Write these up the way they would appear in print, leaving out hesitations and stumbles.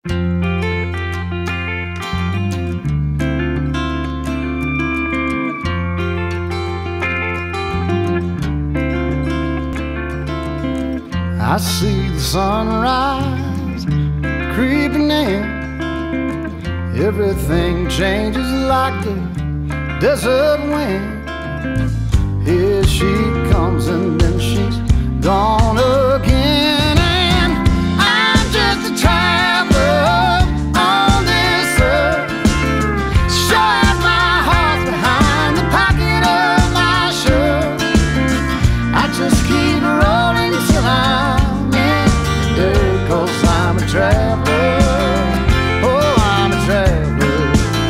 I see the sunrise creeping in. Everything changes like the desert wind. Here she comes and then she's gone again. And I'm just a traveler on this earth. Showing my heart behind the pocket of my shirt. I just keep rolling till I'm in there, 'cause I'm a traveler. Oh, I'm a traveler.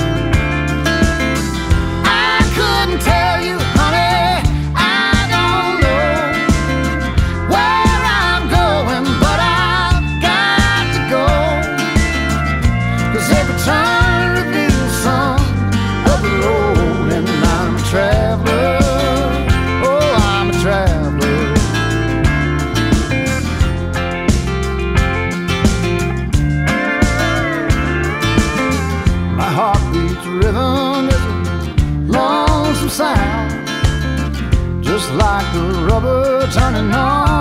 I couldn't tell you, honey, I don't know where I'm going, but I've got to go. 'Cause every turn reveals some of the road, and I'm a traveler. Oh, I'm a traveler. My heartbeat's rhythm is a lonesome sound, just like the rubber turning on